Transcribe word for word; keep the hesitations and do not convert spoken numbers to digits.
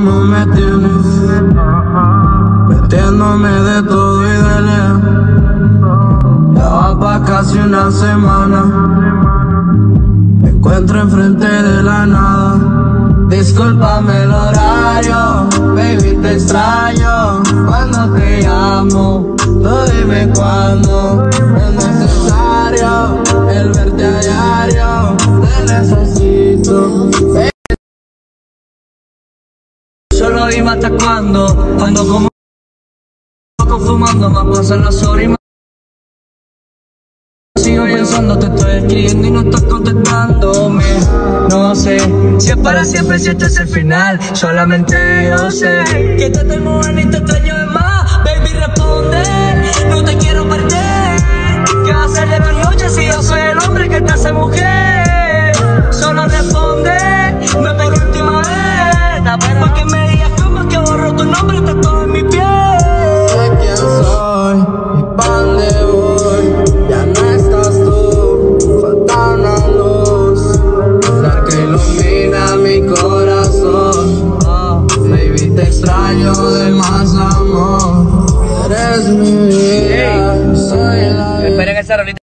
como me tienes, metiéndome de todo y de lejos. Ya va pa' casi una semana, me encuentro enfrente de la nada. Discúlpame el horario, baby, te extraño cuando te llamo. Tú dime cuándo es necesario el verte a diario. Te necesito, baby. Solo dime hasta cuándo, cuando como fumando me pasan las horas y me sigo pensando, te estoy escribiendo y no estás contestándome. No sé si es para siempre, si este es el final. Solamente yo sé que te tengo ganas y te extraño de más. Baby, responde, no te quiero perder. ¿Qué va a ser de la noche si yo soy el hombre que te hace mujer? Solo responde, me por última vez. Pa' que me digas cómo que borro tu nombre, está todo en mi piel. Sé quién soy y pa' dónde voy. Ya no estás tú, falta una luz, la que ilumina mi corazón. Oh, baby, te extraño de más amor. Eres mi vida, hey. Soy la vida. Esperen esa rolita.